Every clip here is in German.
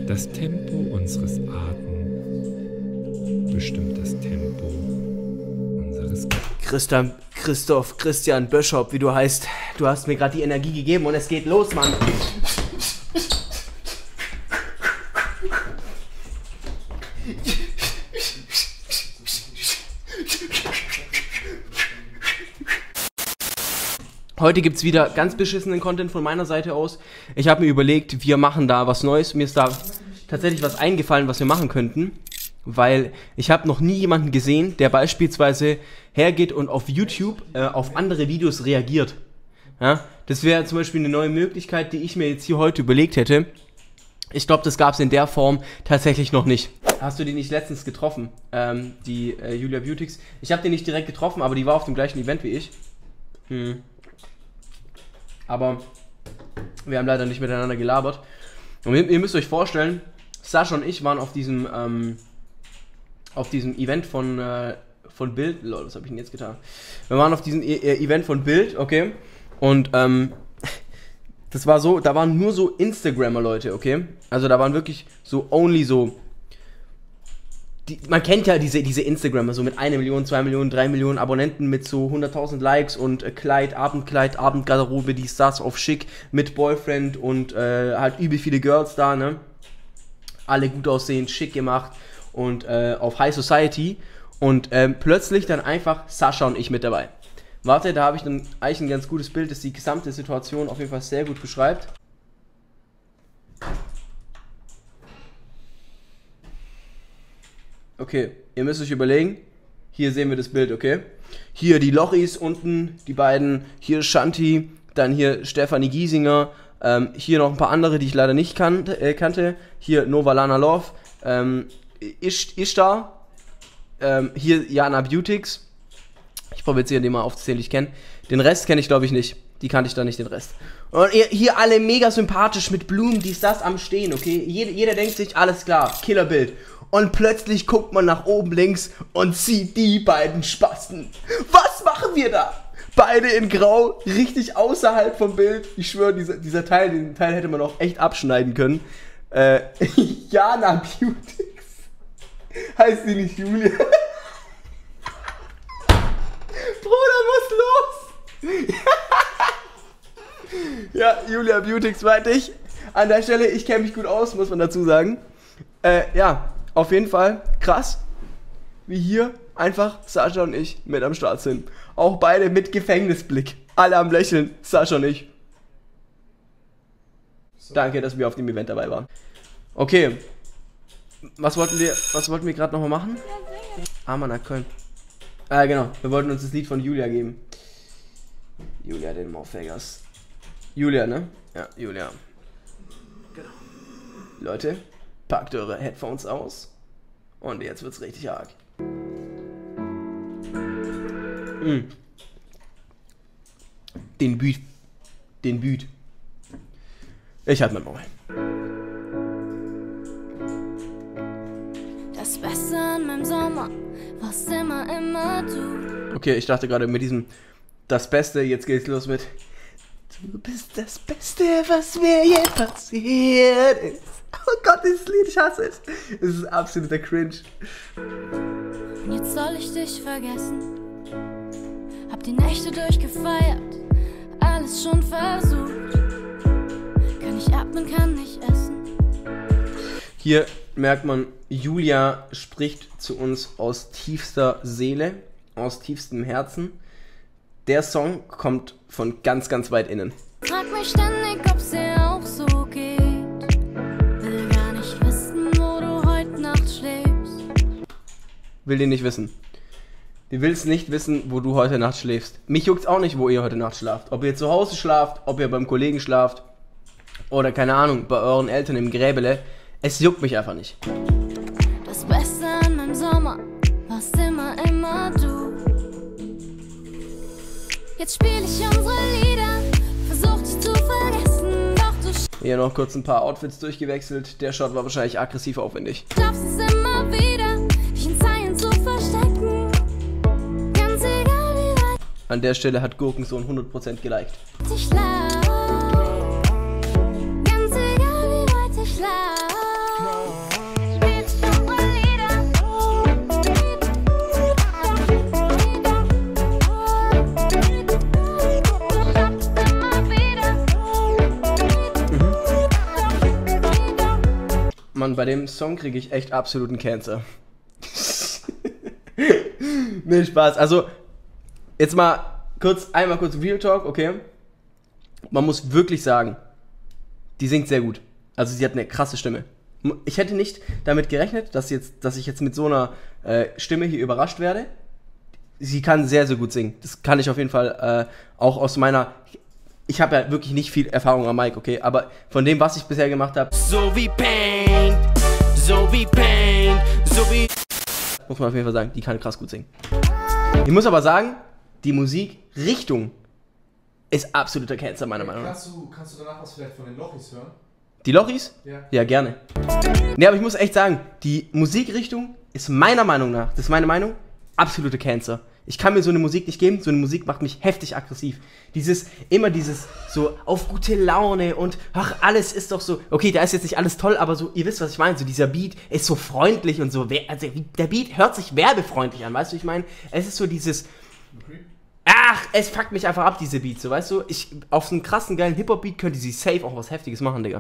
Das Tempo unseres Atems bestimmt das Tempo unseres Christian Böschop, wie du heißt. Du hast mir gerade die Energie gegeben und es geht los, Mann. Heute gibt es wieder ganz beschissenen Content von meiner Seite aus. Ich habe mir überlegt, wir machen da was Neues. Mir ist da tatsächlich was eingefallen, was wir machen könnten. Weil ich habe noch nie jemanden gesehen, der beispielsweise hergeht und auf YouTube auf andere Videos reagiert. Ja? Das wäre zum Beispiel eine neue Möglichkeit, die ich mir jetzt hier heute überlegt hätte. Ich glaube, das gab es in der Form tatsächlich noch nicht. Hast du die nicht letztens getroffen? Die Julia Beautix. Ich habe die nicht direkt getroffen, aber die war auf dem gleichen Event wie ich. Aber wir haben leider nicht miteinander gelabert. Und ihr müsst euch vorstellen, Sascha und ich waren auf diesem Event von Bild. Lol, was habe ich denn jetzt getan? Wir waren auf diesem Event von Bild, okay? Und das war so, da waren nur so Instagrammer Leute, okay? Also da waren wirklich so only so. Man kennt ja diese Instagrammer, so mit 1 Million, 2 Millionen, 3 Millionen Abonnenten mit so 100.000 Likes und Kleid, Abendgarderobe, dies, das, auf schick, mit Boyfriend und halt übel viele Girls da, ne? Alle gut aussehend, schick gemacht und auf High Society und plötzlich dann einfach Sascha und ich mit dabei. Warte, da habe ich dann eigentlich ein ganz gutes Bild, das die gesamte Situation auf jeden Fall sehr gut beschreibt. Okay, ihr müsst euch überlegen, hier sehen wir das Bild, okay? Hier die Lochis unten, die beiden, hier Shanti, dann hier Stefanie Giesinger, hier noch ein paar andere, die ich leider nicht kannte, hier Novalana Love, Ishtar, hier Jana Beautix, ich probiere jetzt die mal aufzuzählen, die ich kenne, den Rest kenne ich glaube ich nicht, die kannte ich da nicht, den Rest. Und hier alle mega sympathisch mit Blumen, dies, das am Stehen, okay? Jeder denkt sich, alles klar, Killerbild. Und plötzlich guckt man nach oben links und sieht die beiden Spasten. Was machen wir da? Beide in Grau, richtig außerhalb vom Bild. Ich schwöre, den Teil hätte man auch echt abschneiden können. Jana Beautix. Heißt sie nicht Julia? Bruder, muss los! Ja, Julia Beautix meinte ich. An der Stelle, ich kenne mich gut aus, muss man dazu sagen. Ja. Auf jeden Fall krass, wie hier einfach Sascha und ich mit am Start sind. Auch beide mit Gefängnisblick. Alle am Lächeln, Sascha und ich. So. Danke, dass wir auf dem Event dabei waren. Okay, was wollten wir gerade nochmal machen? Mann, Köln. Genau, wir wollten uns das Lied von Julia geben. Julia, den Morphegas. Julia, ne? Ja, Julia. Genau. Leute. Packt eure Headphones aus und jetzt wird's richtig arg. Den Beat. Ich halt mein Maul. Das Beste an meinem Sommer, was immer du. Okay, ich dachte gerade mit diesem das Beste, jetzt geht's los mit Du bist das Beste, was mir je passiert ist. Oh Gott, dieses Lied, ich hasse es. Es ist absoluter Cringe. Und jetzt soll ich dich vergessen. Hab die Nächte durchgefeiert, alles schon versucht. Kann nicht atmen, kann nicht essen. Hier merkt man, Julia spricht zu uns aus tiefster Seele, aus tiefstem Herzen. Der Song kommt von ganz, ganz weit innen. Frag mich ständig, ob's dir auch so geht. Will gar nicht wissen, wo du heute Nacht schläfst. Will den nicht wissen. Du willst nicht wissen, wo du heute Nacht schläfst. Mich juckt's auch nicht, wo ihr heute Nacht schlaft. Ob ihr zu Hause schlaft, ob ihr beim Kollegen schlaft oder keine Ahnung, bei euren Eltern im Gräbele. Es juckt mich einfach nicht. Das Beste an meinem Sommer, warst immer du. Jetzt spiel ich unsere Lieder, versuch dich zu vergessen, doch du Hier noch kurz ein paar Outfits durchgewechselt. Der Shot war wahrscheinlich aggressiv aufwendig. schaffst es immer wieder, dich in Zeilen zu verstecken. Ganz egal wie weit An der Stelle hat Gurkensohn 100% geliked. ich schlaf. Ganz egal wie weit ich schlaf. Mann, bei dem Song kriege ich echt absoluten Cancer. Nee, Spaß. Also, jetzt mal einmal kurz Real Talk, okay? Man muss wirklich sagen, die singt sehr gut. Also sie hat eine krasse Stimme. Ich hätte nicht damit gerechnet, dass ich jetzt mit so einer Stimme hier überrascht werde. Sie kann sehr, sehr gut singen. Das kann ich auf jeden Fall auch aus meiner... Ich habe ja wirklich nicht viel Erfahrung am Mic, okay? Aber von dem, was ich bisher gemacht habe... So wie Pain, so wie Pain, so wie... Muss man auf jeden Fall sagen, die kann krass gut singen. Ich muss aber sagen, die Musikrichtung ist absoluter Cancer, meiner Meinung nach. Kannst du danach was vielleicht von den Lochis hören? Die Lochis? Ja. Ja, gerne. Ne, aber ich muss echt sagen, die Musikrichtung ist meiner Meinung nach, das ist meine Meinung, absolute Cancer. Ich kann mir so eine Musik nicht geben, so eine Musik macht mich heftig aggressiv. Immer dieses so auf gute Laune und ach, alles ist doch so, okay, da ist jetzt nicht alles toll, aber so, ihr wisst, was ich meine, so dieser Beat ist so freundlich und so, also der Beat hört sich werbefreundlich an, weißt du, ich meine, es ist so dieses... Ach, es fuckt mich einfach ab, diese Beats, so, weißt du? Auf so einen krassen, geilen Hip-Hop-Beat könnte sie safe auch was Heftiges machen, Digga.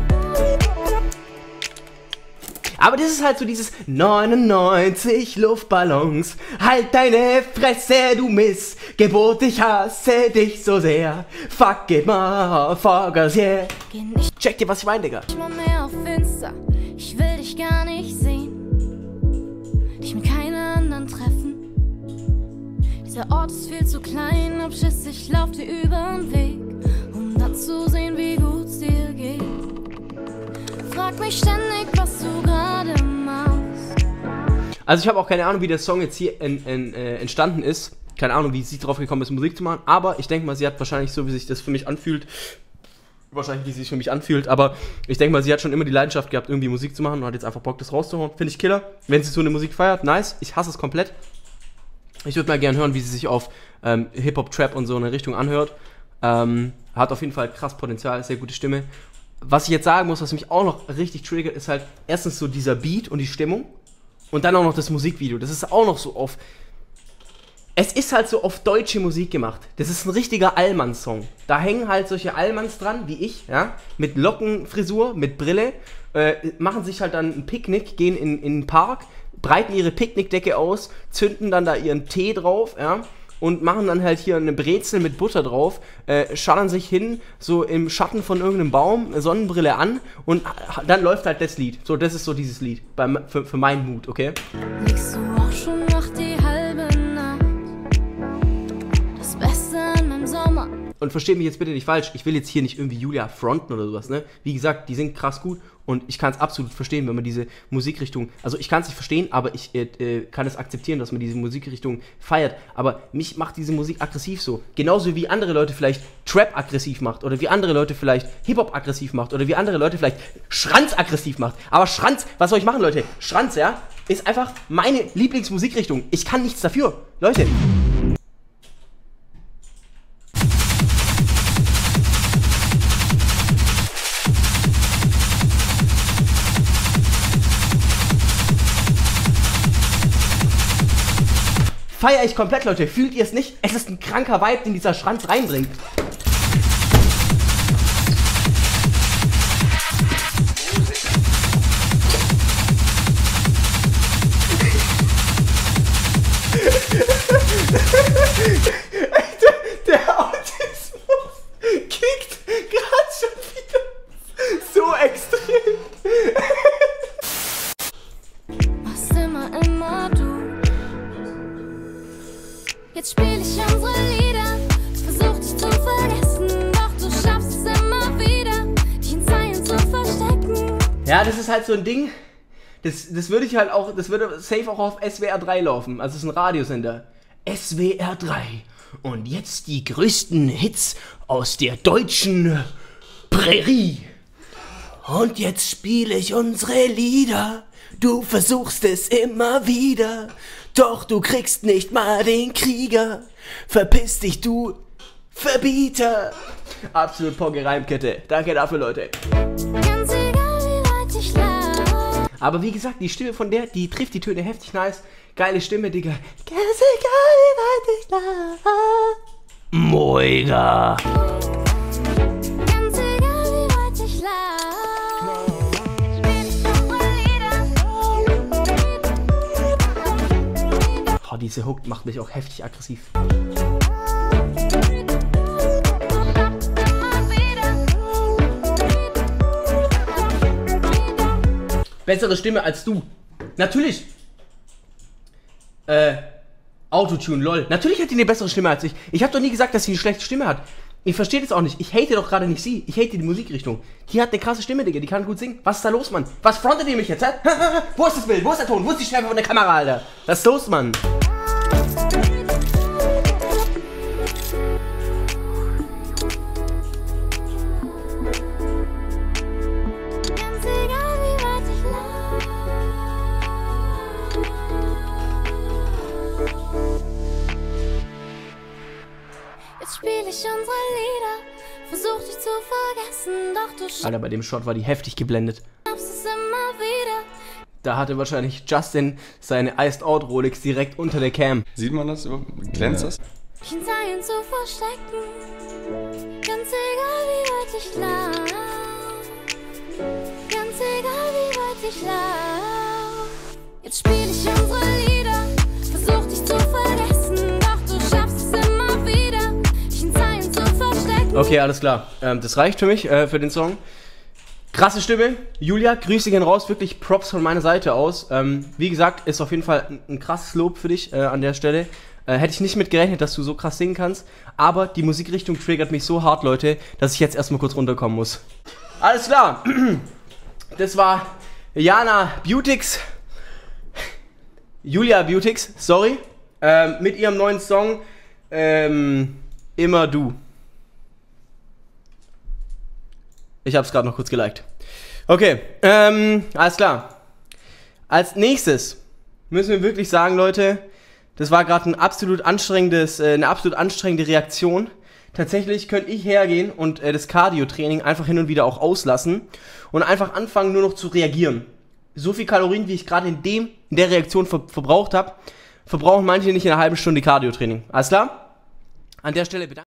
Aber das ist halt so dieses 99 Luftballons, halt deine Fresse, du Missgeburt, ich hasse dich so sehr. Fuck it, motherfuckers, yeah. Check dir, was ich meine, Digga. Ich mach mehr auf Insta, ich will dich gar nicht sehen, dich mit keiner anderen treffen. Der Ort ist viel zu klein, hab Schiss, ich lauf dir übern Weg, um dann zu sehen, wie gut's dir geht. Frag mich ständig, was du gerade machst. Also ich habe auch keine Ahnung, wie der Song jetzt hier entstanden ist. Keine Ahnung, wie sie drauf gekommen ist, Musik zu machen. Aber ich denke mal, sie hat wahrscheinlich so, wie sich das für mich anfühlt, aber ich denke mal, sie hat schon immer die Leidenschaft gehabt, irgendwie Musik zu machen und hat jetzt einfach Bock, das rauszuhauen. Finde ich killer. Wenn sie so eine Musik feiert, nice. Ich hasse es komplett. Ich würde mal gerne hören, wie sie sich auf Hip-Hop, Trap und so eine Richtung anhört. Hat auf jeden Fall krass Potenzial, sehr gute Stimme. Was ich jetzt sagen muss, was mich auch noch richtig triggert, ist halt erstens so dieser Beat und die Stimmung und dann auch noch das Musikvideo. Das ist auch noch so auf... Es ist halt so auf deutsche Musik gemacht. Das ist ein richtiger Allmanns-Song. Da hängen halt solche Allmanns dran, wie ich, ja, mit Lockenfrisur, mit Brille, machen sich halt dann ein Picknick, gehen in den Park, breiten ihre Picknickdecke aus, zünden dann da ihren Tee drauf, ja, und machen dann halt hier eine Brezel mit Butter drauf, schallern sich hin, so im Schatten von irgendeinem Baum, Sonnenbrille an und dann läuft halt das Lied. So, das ist so dieses Lied, für meinen Mut, okay? Liegst du auch schon nach die halbe Nacht? Das Beste an meinem Sommer. Und versteht mich jetzt bitte nicht falsch, ich will jetzt hier nicht irgendwie Julia fronten oder sowas, ne? Wie gesagt, die singt krass gut und ich kann es absolut verstehen, wenn man diese Musikrichtung, also ich kann es nicht verstehen, aber ich kann es akzeptieren, dass man diese Musikrichtung feiert, aber mich macht diese Musik aggressiv so. Genauso wie andere Leute vielleicht Trap aggressiv macht oder wie andere Leute vielleicht Hip-Hop aggressiv macht oder wie andere Leute vielleicht Schranz aggressiv macht. Aber Schranz, was soll ich machen, Leute? Schranz, ja, ist einfach meine Lieblingsmusikrichtung. Ich kann nichts dafür. Leute. Feier ich komplett, Leute. Fühlt ihr es nicht? Es ist ein kranker Vibe, den dieser Schranz reinbringt. Der Autismus kickt gerade schon wieder so extrem. Machst immer du. Jetzt spiel ich unsere Lieder, versuch dich zu vergessen, doch du schaffst es immer wieder, dich in Zeilen zu verstecken. Ja, das ist halt so ein Ding, das würde ich halt auch, das würde safe auch auf SWR 3 laufen, also es ist ein Radiosender. SWR 3 und jetzt die größten Hits aus der deutschen Prärie. Und jetzt spiele ich unsere Lieder, du versuchst es immer wieder. Doch du kriegst nicht mal den Krieger. Verpiss dich, du Verbieter. Absolut pogge Reimkette. Danke dafür, Leute. Ganz egal, wie weit ich lauf. Aber wie gesagt, die Stimme von der, die trifft die Töne heftig nice. Geile Stimme, Digga. Ganz egal, wie weit ich lauf. Moiga. Ganz egal, wie weit ich lauf. Spiel ich unsere diese Hook macht mich auch heftig aggressiv. Bessere Stimme als du. Natürlich. Autotune, lol. Natürlich hat die eine bessere Stimme als ich. Ich habe doch nie gesagt, dass sie eine schlechte Stimme hat. Ich verstehe das auch nicht. Ich hate doch gerade nicht sie. Ich hate die Musikrichtung. Die hat eine krasse Stimme, Digga. Die kann gut singen. Was ist da los, Mann? Was frontet ihr mich jetzt, hä? Wo ist das Bild? Wo ist der Ton? Wo ist die Schärfe von der Kamera, Alter? Was ist los, Mann? Spiel ich unsere Lieder, versuch dich zu vergessen, doch du Alter, bei dem Shot war die heftig geblendet. schaffst es immer wieder. Da hatte wahrscheinlich Justin seine Iced Out Rolex direkt unter der Cam. Sieht man das überhaupt? Glänzt das? Mich in Zeilen zu verstecken, ganz egal wie weit ich lauf, ganz egal wie weit ich lauf. Jetzt spiel ich unsere Lieder, versuch dich zu vergessen, doch du schaffst es immer wieder, mich in Zeilen zu verstecken. Okay, alles klar. Das reicht für mich, für den Song. Krasse Stimme. Julia, Grüße gehen raus. Wirklich Props von meiner Seite aus. Wie gesagt, ist auf jeden Fall ein krasses Lob für dich an der Stelle. Hätte ich nicht mit gerechnet, dass du so krass singen kannst. Aber die Musikrichtung triggert mich so hart, Leute, dass ich jetzt erstmal kurz runterkommen muss. Alles klar. Das war Jana Beautix. Julia Beautix, sorry. Mit ihrem neuen Song Immer du. Ich habe es gerade noch kurz geliked. Okay, alles klar. Als nächstes müssen wir wirklich sagen, Leute, das war gerade eine absolut anstrengende Reaktion. Tatsächlich könnte ich hergehen und das Cardio-Training einfach hin und wieder auch auslassen und einfach anfangen, nur noch zu reagieren. So viel Kalorien, wie ich gerade in der Reaktion verbraucht habe, verbrauchen manche nicht in einer halben Stunde Cardio-Training. Alles klar? An der Stelle bedanke ich mich.